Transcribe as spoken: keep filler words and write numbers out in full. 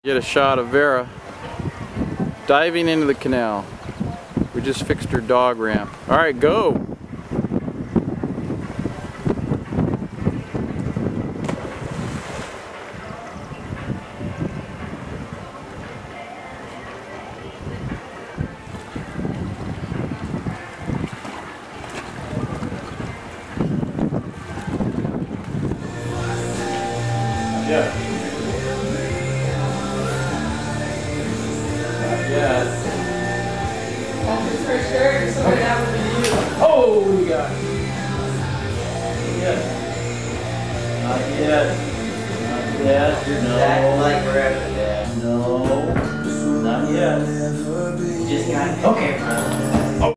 Get a shot of Vera diving into the canal. We just fixed her dog ramp. All right, go. Yeah. Yes. That's his first shirt, so okay. That would be you. Oh, we got it. Yes. Not yet. Not yet. You're No. exactly like Vera. No. Not yet. You just got it. Okay, bro.